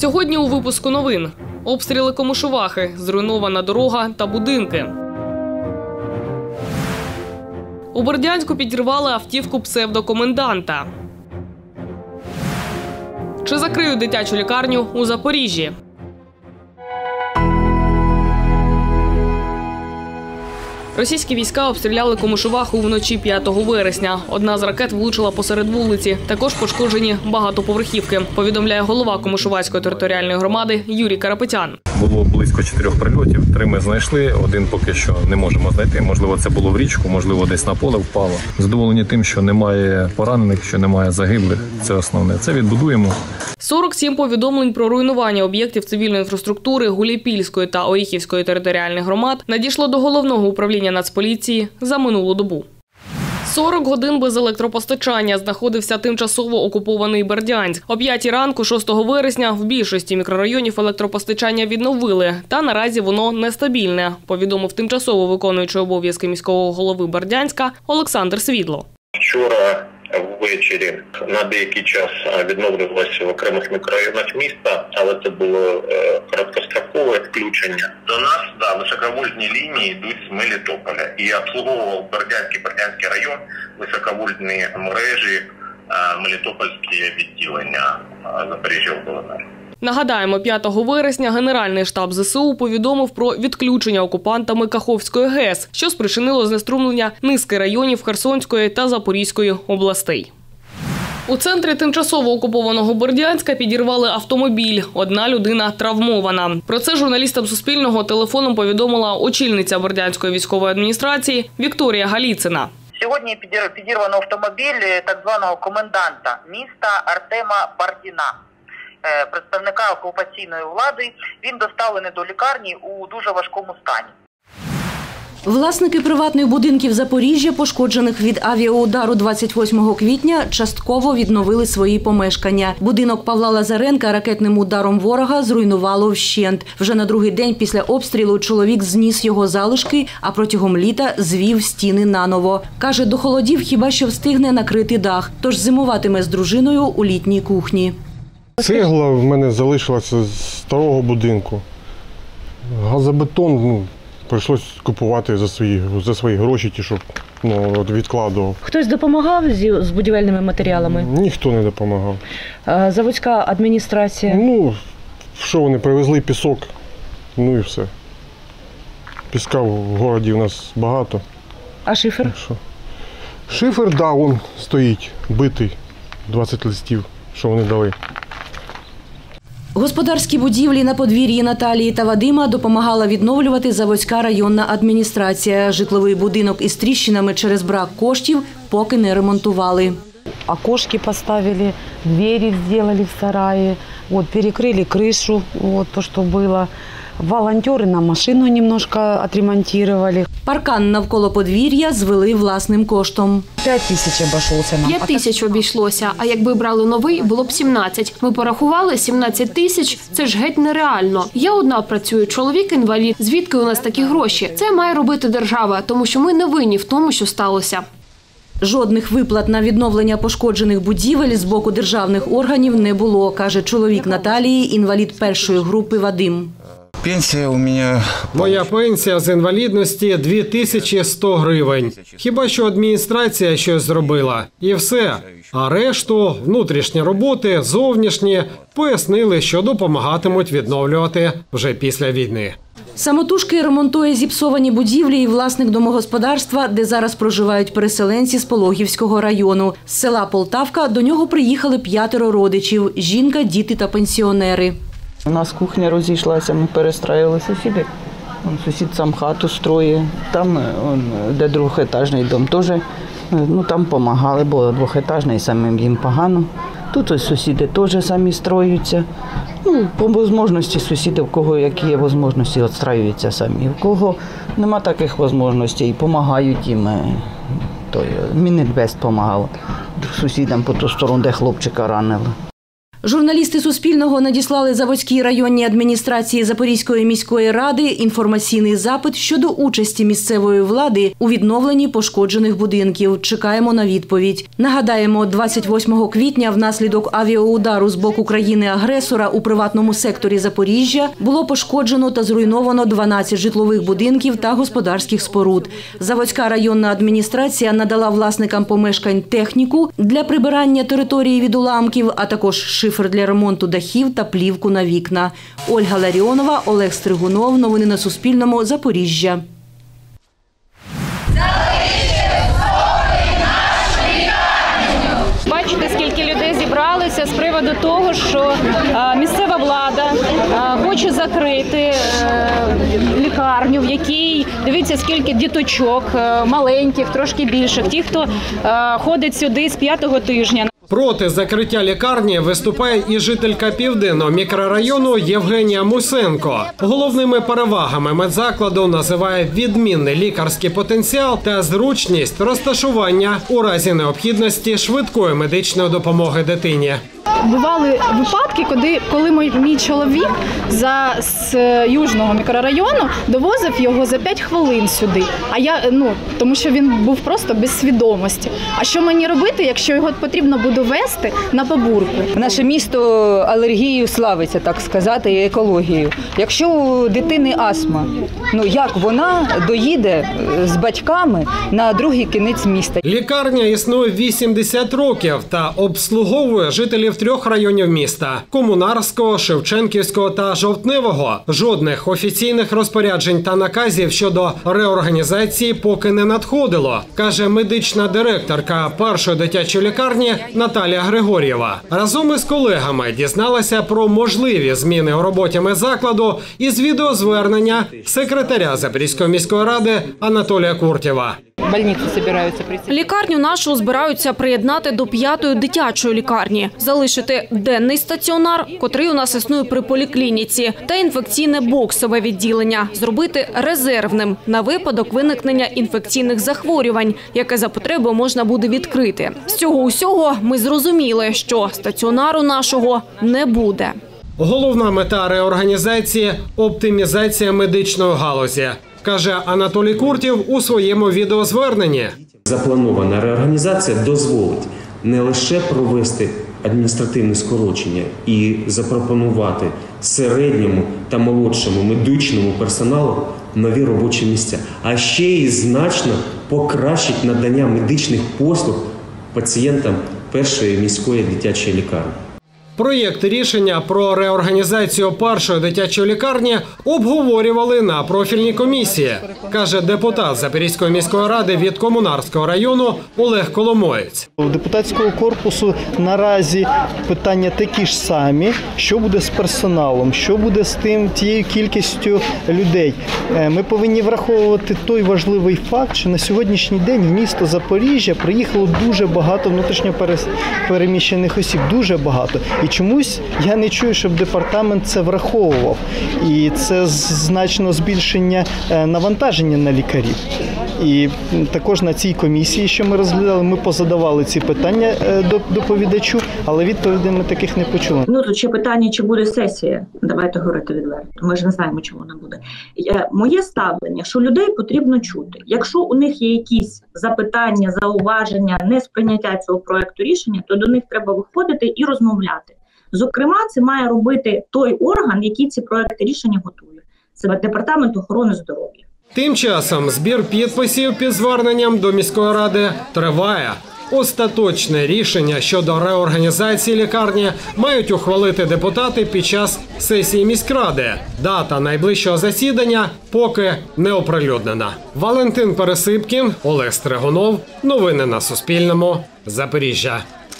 Сьогодні у випуску новин. Обстріли Комишувахи, зруйнована дорога та будинки. У Бердянську підірвали автівку псевдокоменданта. Чи закриють дитячу лікарню у Запоріжжі? Російські війська обстріляли Комишуваху вночі 5 вересня. Одна з ракет влучила посеред вулиці. Також пошкоджені багатоповерхівки, повідомляє голова Комишувацької територіальної громади Юрій Карапетян. Було близько 4 прильотів, 3 ми знайшли, один поки що не можемо знайти. Можливо, це було в річку, можливо, десь на поле впало. Задоволені тим, що немає поранених, що немає загиблих. Це основне. Це відбудуємо. 47 повідомлень про руйнування об'єктів цивільної інфраструктури Гуляйпільської та Оріхівської територіальних громад надійшло до Головного управління Нацполіції за минулу добу. 40 годин без електропостачання знаходився тимчасово окупований Бердянськ. О 5 ранку 6 вересня в більшості мікрорайонів електропостачання відновили. Та наразі воно нестабільне, повідомив тимчасово виконуючий обов'язки міського голови Бердянська Олександр Свідло. Вчора ввечері на деякий час відновлювалося в окремих мікрорайонах міста, але це було короткострокове включення. До нас високовольтні лінії йдуть з Мелітополя і обслуговував Бердянський район, високовольтні мережі, Мелітопольські відділення Запоріжжяобленерго. Нагадаємо, 5 вересня Генеральний штаб ЗСУ повідомив про відключення окупантами Каховської ГЕС, що спричинило знеструмлення низки районів Херсонської та Запорізької областей. У центрі тимчасово окупованого Бердянська підірвали автомобіль. Одна людина травмована. Про це журналістам Суспільного телефоном повідомила очільниця Бердянської військової адміністрації Вікторія Галіцина. Сьогодні підірвано автомобіль так званого коменданта міста Артема Бардіна, представника окупаційної влади. Він доставлений до лікарні у дуже важкому стані. Власники приватних будинків Запоріжжя, пошкоджених від авіаудару 28 квітня, частково відновили свої помешкання. Будинок Павла Лазаренка ракетним ударом ворога зруйнувало вщент. Вже на другий день після обстрілу чоловік зніс його залишки, а протягом літа звів стіни наново. Каже, до холодів хіба що встигне накрити дах, тож зимуватиме з дружиною у літній кухні. Цегла в мене залишилася з старого будинку. Газобетон прийшлось купувати за свої гроші, ті, що відкладував. Хтось допомагав з будівельними матеріалами? Ніхто не допомагав. Заводська адміністрація? Що вони привезли пісок, і все. Піска в місті у нас багато. А шифер? Шифер, він стоїть, битий, 20 листів, що вони дали. Господарські будівлі на подвір'ї Наталії та Вадима допомагала відновлювати Заводська районна адміністрація. Житловий будинок із тріщинами через брак коштів поки не ремонтували. Окошки поставили, двері зробили в сараї, перекрили кришу, то, що було. Волонтери нам машину немножко отремонтировали. Паркан навколо подвір'я звели власним коштом. 5 тисяч обійшлося нам. 5 тисяч обійшлося, а якби брали новий, було б 17. Ми порахували 17 тисяч, це ж геть нереально. Я одна працюю, чоловік інвалід. Звідки у нас такі гроші? Це має робити держава, тому що ми не винні в тому, що сталося. Жодних виплат на відновлення пошкоджених будівель з боку державних органів не було, каже чоловік Наталії, інвалід першої групи Вадим. Пенсія у мене... Моя пенсія з інвалідності 2100 гривень. Хіба що адміністрація щось зробила. І все. А решту, внутрішні роботи, зовнішні, пояснили, що допомагатимуть відновлювати вже після війни. Самотужки ремонтує зіпсовані будівлі і власник домогосподарства, де зараз проживають переселенці з Пологівського району. З села Полтавка до нього приїхали 5 родичів – жінка, діти та пенсіонери. У нас кухня розійшлася, ми перестраювали сусіди. Сусід сам хату строїть, там, де двохетажний дом, теж там допомагали, бо двохетажний, самим їм погано. Тут ось сусіди теж самі строюються. По можливості сусіди, в кого які є можливості, відстраюються самі. В кого нема таких можливостей, допомагають їм. Мінінвест допомагав сусідам по ту сторону, де хлопчика ранили. Журналісти Суспільного надіслали Заводській районній адміністрації Запорізької міської ради інформаційний запит щодо участі місцевої влади у відновленні пошкоджених будинків. Чекаємо на відповідь. Нагадаємо, 28 квітня внаслідок авіаудару з боку країни-агресора у приватному секторі Запоріжжя було пошкоджено та зруйновано 12 житлових будинків та господарських споруд. Заводська районна адміністрація надала власникам помешкань техніку для прибирання території від уламків, а також шифер для ремонту дахів та плівку на вікна. Ольга Ларіонова, Олег Стригунов. Новини на Суспільному. Запоріжжя. Бачите, скільки людей зібралися з приводу того, що місцева влада хоче закрити лікарню, в якій, дивіться, скільки діточок, маленьких, трошки більших, ті, хто ходить сюди з 5-го тижня. Проти закриття лікарні виступає і жителька Південного мікрорайону Євгенія Мусенко. Головними перевагами медзакладу називає відмінний лікарський потенціал та зручність розташування у разі необхідності швидкої медичної допомоги дитині. Бували випадки, коли мій чоловік з Южного мікрорайону довозив його за 5 хвилин сюди. А тому що він був просто без свідомості. А що мені робити, якщо його потрібно буде везти на побурку? Наше місто алергією славиться, так сказати, і екологією. Якщо у дитини астма, як вона доїде з батьками на другий кінець міста? Лікарня існує 80 років та обслуговує жителів 3 районів міста – Комунарського, Шевченківського та Жовтневого. Жодних офіційних розпоряджень та наказів щодо реорганізації поки не надходило, каже медична директорка першої дитячої лікарні Наталія Григор'єва. Разом із колегами дізналася про можливі зміни у роботі медзакладу із відеозвернення секретаря Запорізької міської ради Анатолія Куртєва. Лікарню нашу збираються приєднати до 5-ї дитячої лікарні, залишити денний стаціонар, котрий у нас існує при поліклініці, та інфекційне боксове відділення, зробити резервним на випадок виникнення інфекційних захворювань, яке за потреби можна буде відкрити. З цього усього ми зрозуміли, що стаціонару нашого не буде. Головна мета реорганізації – оптимізація медичної галузі, каже Анатолій Куртєв у своєму відеозверненні. Запланована реорганізація дозволить не лише провести адміністративне скорочення і запропонувати середньому та молодшому медичному персоналу нові робочі місця, а ще й значно покращить надання медичних послуг пацієнтам першої міської дитячої лікарні. Проєкт рішення про реорганізацію першої дитячої лікарні обговорювали на профільній комісії, каже депутат Запорізької міської ради від Комунарського району Олег Коломоєць. У депутатського корпусу наразі питання такі ж самі, що буде з персоналом, що буде з тією кількістю людей. Ми повинні враховувати той важливий факт, що на сьогоднішній день в місто Запоріжжя приїхало дуже багато внутрішньо переміщених осіб, дуже багато. І чомусь я не чую, щоб департамент це враховував. І це значно збільшення навантаження на лікарів. І також на цій комісії, що ми розглядали, ми позадавали ці питання доповідачу, але відповідей ми таких не почули. Тут ще питання, чи буде сесія. Давайте говорити відверто. Ми ж не знаємо, чи вона буде. Моє ставлення, що людей потрібно чути. Якщо у них є якісь запитання, зауваження, несприйняття цього проекту рішення, то до них треба виходити і розмовляти. Зокрема, це має робити той орган, який ці проекти рішення готує. Це Департамент охорони здоров'я. Тим часом збір підписів під зверненням до міської ради триває. Остаточне рішення щодо реорганізації лікарні мають ухвалити депутати під час сесії міськради. Дата найближчого засідання поки не оприлюднена. Валентин Пересипкін, Олег Стригунов. Новини на Суспільному. Запоріжжя.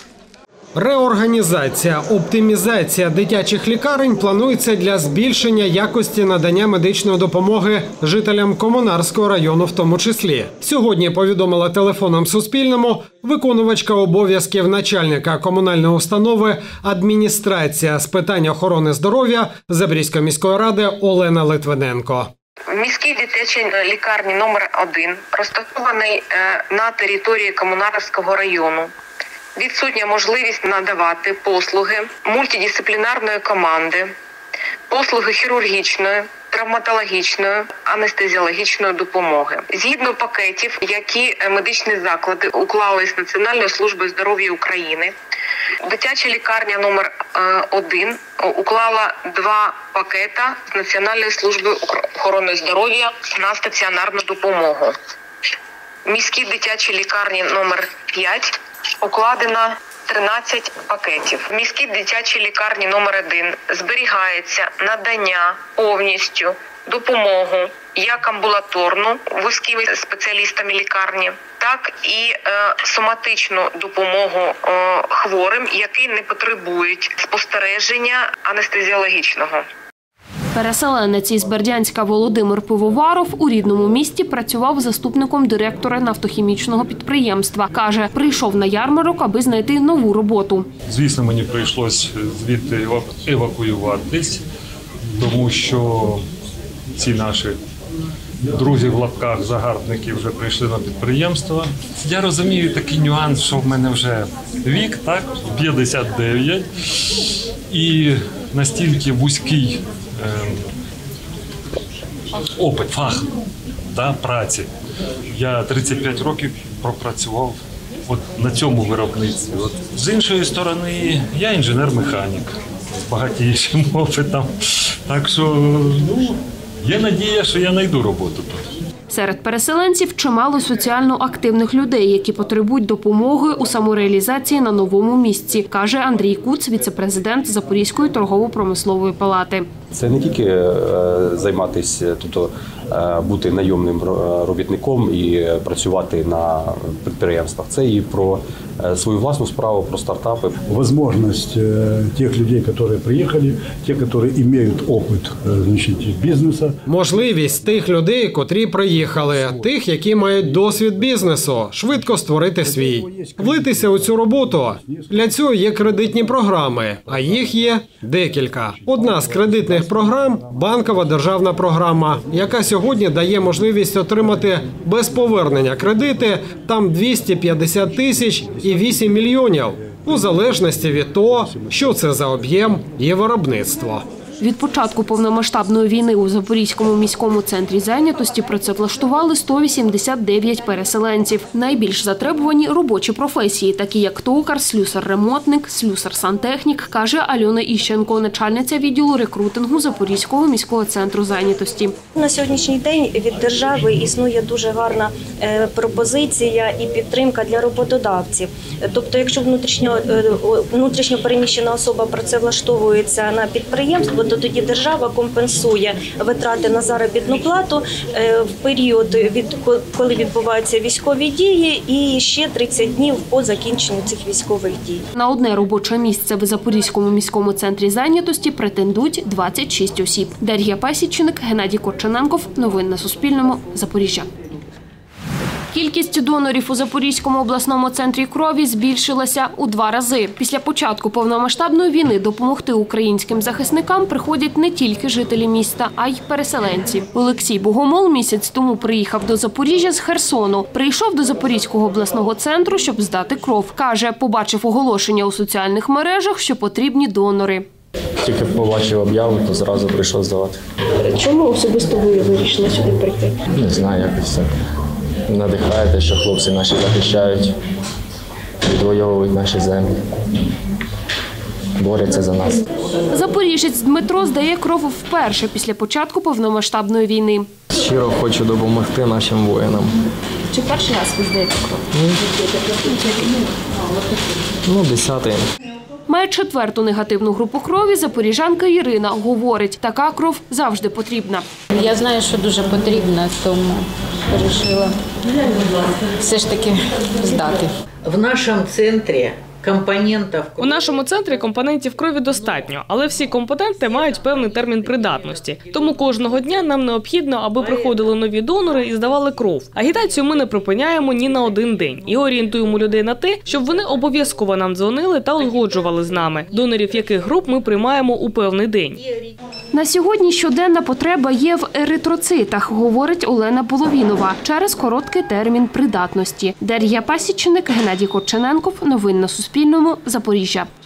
Реорганізація, оптимізація дитячих лікарень планується для збільшення якості надання медичної допомоги жителям Комунарського району в тому числі. Сьогодні повідомила телефоном Суспільному виконувачка обов'язків начальника комунальної установи адміністрація з питань охорони здоров'я Запорізької міської ради Олена Литвиненко. Міській дитячій лікарні номер 1 розташований на території Комунарського району. Відсутня можливість надавати послуги мультидисциплінарної команди, послуги хірургічної, травматологічної, анестезіологічної допомоги. Згідно пакетів, які медичні заклади уклали з Національною службою здоров'я України, дитяча лікарня номер 1 уклала 2 пакета з Національною службою охорони здоров'я на стаціонарну допомогу. В міській дитячій лікарні номер 5 укладено 13 пакетів. В міській дитячій лікарні номер 1 зберігається надання повністю допомогу як амбулаторну вузькими спеціалістами лікарні, так і соматичну допомогу хворим, які не потребують спостереження анестезіологічного. Переселенець із Бердянська Володимир Пивоваров у рідному місті працював заступником директора нафтохімічного підприємства. Каже, прийшов на ярмарок, аби знайти нову роботу. Звісно, мені прийшлось звідти евакуюватись, тому що ці наші друзі в лапках, загарбники вже прийшли на підприємство. Я розумію такий нюанс, що в мене вже вік, так, 59, і настільки вузький опит, фах праці. Я 35 років пропрацював на цьому виробництві. З іншої сторони, я інженер-механік з багатішим опитом. Так що є надія, що я знайду роботу тут. Серед переселенців чимало соціально активних людей, які потребують допомоги у самореалізації на новому місці, каже Андрій Куц, віце-президент Запорізької торгово-промислової палати. Це не тільки займатися, тобто бути найомним робітником і працювати на підприємствах. Це і про свою власну справу, про стартапи. Можливість тих людей, які приїхали, ті, які мають досвід бізнесу. Можливість тих людей, котрі приїхали, тих, які мають досвід бізнесу, швидко створити свій. Влитися у цю роботу. Для цього є кредитні програми, а їх є декілька. Одна з кредитних програм – банкова державна програма, яка сьогодні дає можливість отримати без повернення кредити, там 250 тисяч і 8 мільйонів, у залежності від того, що це за об'єм і виробництво. Від початку повномасштабної війни у Запорізькому міському центрі зайнятості працевлаштували 189 переселенців. Найбільш затребувані робочі професії, такі як токар, слюсар-ремонтник, слюсар-сантехнік, каже Альона Іщенко, начальниця відділу рекрутингу Запорізького міського центру зайнятості. На сьогоднішній день від держави існує дуже гарна пропозиція і підтримка для роботодавців. Тобто, якщо внутрішньо переміщена особа працевлаштовується на підприємство, то тоді держава компенсує витрати на заробітну плату в період, коли відбуваються військові дії, і ще 30 днів по закінченню цих військових дій. На одне робоче місце в Запорізькому міському центрі зайнятості претендують 26 осіб. Дар'я Пасічник, Геннадій Корчененков. Новини на Суспільному. Запоріжжя. Кількість донорів у Запорізькому обласному центрі крові збільшилася у 2 рази. Після початку повномасштабної війни допомогти українським захисникам приходять не тільки жителі міста, а й переселенці. Олексій Богомол місяць тому приїхав до Запоріжжя з Херсону. Прийшов до Запорізького обласного центру, щоб здати кров. Каже, побачив оголошення у соціальних мережах, що потрібні донори. Тільки побачив об'яву, то зразу прийшов здавати. Чому особисто ви вирішили сюди прийти? Не знаю, якось так. Надихає те, що хлопці наші захищають, відвоюють наші землі, борються за нас. Запоріжець Дмитро здає кров вперше після початку повномасштабної війни. Щиро хочу допомогти нашим воїнам. Чи перший раз ви здаєте кров? 10-й. Має 4-ту негативну групу крові запоріжанка Ірина. Говорить, така кров завжди потрібна. Я знаю, що дуже потрібна, тому вирішила все ж таки здати. В нашем центре компонентов. У нашому центрі компонентів крові достатньо, але всі компоненти мають певний термін придатності. Тому кожного дня нам необхідно, аби приходили нові донори і здавали кров. Агітацію ми не припиняємо ні на один день і орієнтуємо людей на те, щоб вони обов'язково нам дзвонили та узгоджували з нами, донорів яких груп ми приймаємо у певний день. На сьогодні щоденна потреба є в еритроцитах, говорить Олена Половінова, через короткий термін придатності. Дар'я Пасічник, Геннадій Корчененков. Новини на Суспільному. Запоріжжя.